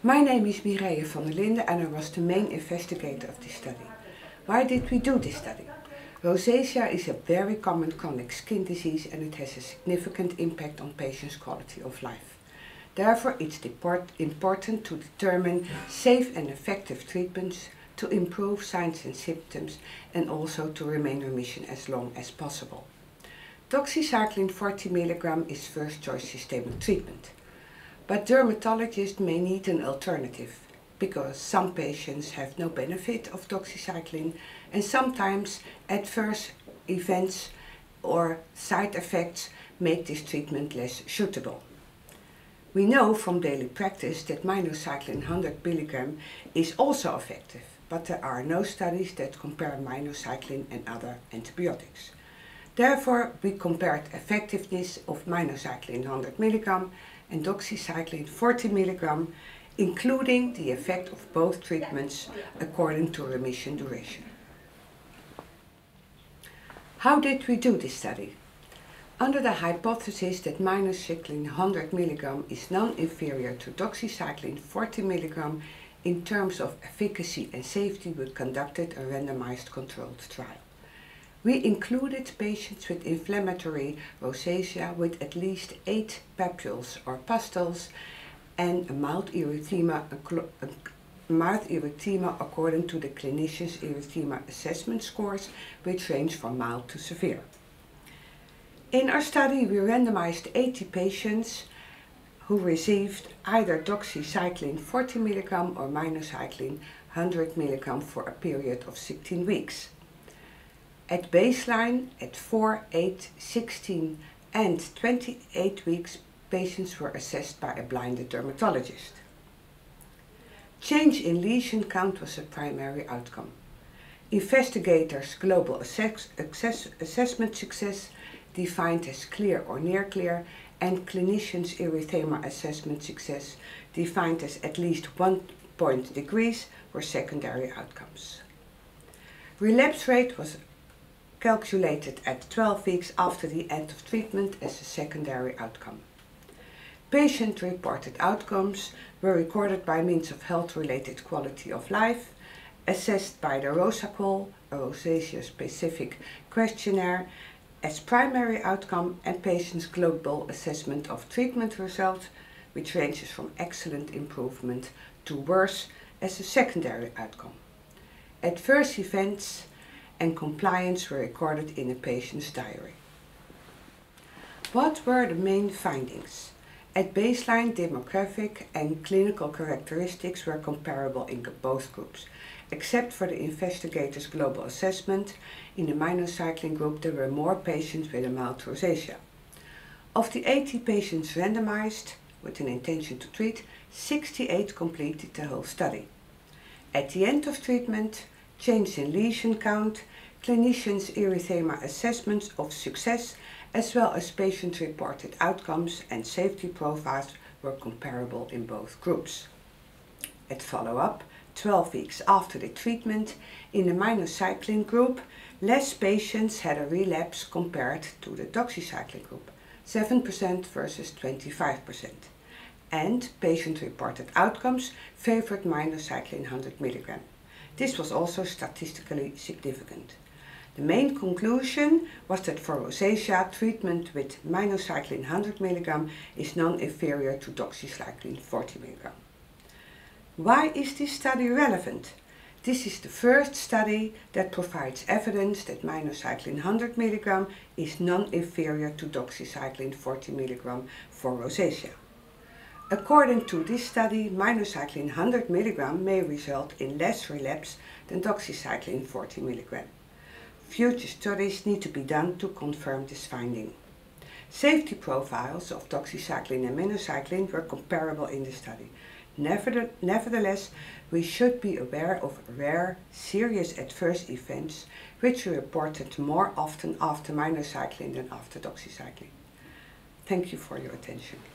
My name is Mireille van der Linden and I was the main investigator of this study. Why did we do this study? Rosacea is a very common chronic skin disease and it has a significant impact on patients' quality of life. Therefore, it's important to determine safe and effective treatments to improve signs and symptoms and also to remain in remission as long as possible. Doxycycline 40 mg is first choice systemic treatment. But dermatologists may need an alternative because some patients have no benefit of doxycycline and sometimes adverse events or side effects make this treatment less suitable. We know from daily practice that minocycline 100 mg is also effective, but there are no studies that compare minocycline and other antibiotics. Therefore, we compared effectiveness of minocycline 100 mg and doxycycline 40 mg, including the effect of both treatments according to remission duration. How did we do this study? Under the hypothesis that minocycline 100 mg is non-inferior to doxycycline 40 mg in terms of efficacy and safety, we conducted a randomized controlled trial. We included patients with inflammatory rosacea with at least 8 papules or pustules and a mild erythema according to the clinician's erythema assessment scores, which range from mild to severe. In our study, we randomized 80 patients who received either doxycycline 40 mg or minocycline 100 mg for a period of 16 weeks. At baseline, at 4, 8, 16 and 28 weeks, patients were assessed by a blinded dermatologist. Change in lesion count was a primary outcome. Investigators' global assessment success, defined as clear or near clear, and clinicians' erythema assessment success, defined as at least 1 point decrease, were secondary outcomes. Relapse rate was calculated at 12 weeks after the end of treatment as a secondary outcome. Patient-reported outcomes were recorded by means of health-related quality of life, assessed by the RosaQoL, a rosacea-specific questionnaire, as primary outcome, and patients' global assessment of treatment results, which ranges from excellent improvement to worse, as a secondary outcome. Adverse events and compliance were recorded in a patient's diary. What were the main findings? At baseline, demographic and clinical characteristics were comparable in both groups, except for the investigator's global assessment. In the minocycline group, there were more patients with a mild rosacea. Of the 80 patients randomized with an intention to treat, 68 completed the whole study. At the end of treatment, change in lesion count, clinicians' erythema assessments of success, as well as patient-reported outcomes and safety profiles were comparable in both groups. At follow-up, 12 weeks after the treatment, in the minocycline group, less patients had a relapse compared to the doxycycline group, 7% versus 25%. And patient-reported outcomes favored minocycline 100 mg. This was also statistically significant. The main conclusion was that for rosacea, treatment with minocycline 100 mg is non-inferior to doxycycline 40 mg. Why is this study relevant? This is the first study that provides evidence that minocycline 100 mg is non-inferior to doxycycline 40 mg for rosacea. According to this study, minocycline 100 mg may result in less relapse than doxycycline 40 mg. Future studies need to be done to confirm this finding. Safety profiles of doxycycline and minocycline were comparable in the study. Nevertheless, we should be aware of rare, serious adverse events which were reported more often after minocycline than after doxycycline. Thank you for your attention.